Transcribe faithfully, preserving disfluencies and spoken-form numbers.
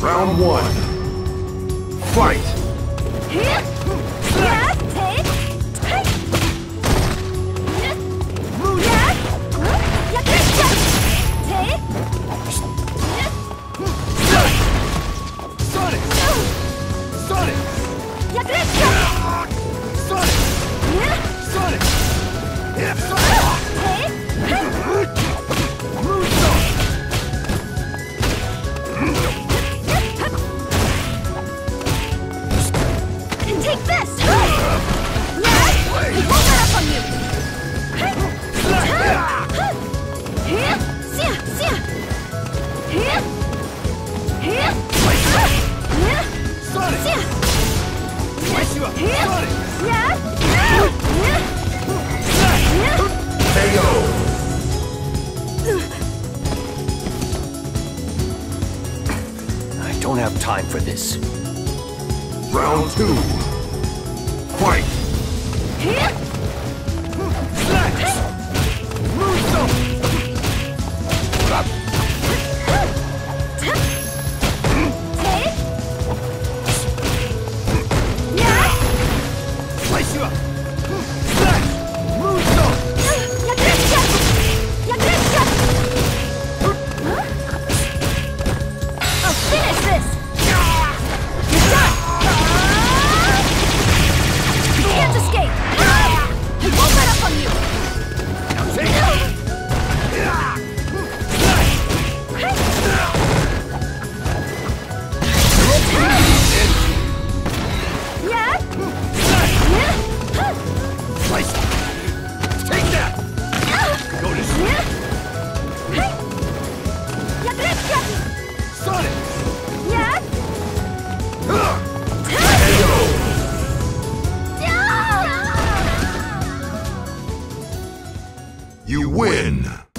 Round one. Fight! Sonic! Sonic! Sonic! Take this! Yeah! He won't let up on you! Here! See see Here! Here! Sonic! See Slice you up! Here! Sonic! Yeah! K O! I don't have time for this. Round two. Fight! Slash! Moonsault! Slice you up! Slash! Moonsault! I'll finish this! You're done! You can't escape! He won't let up on you! Now take it! Yeah? Slice! Take that! Go to sleep! Sonic! Yeah? You win!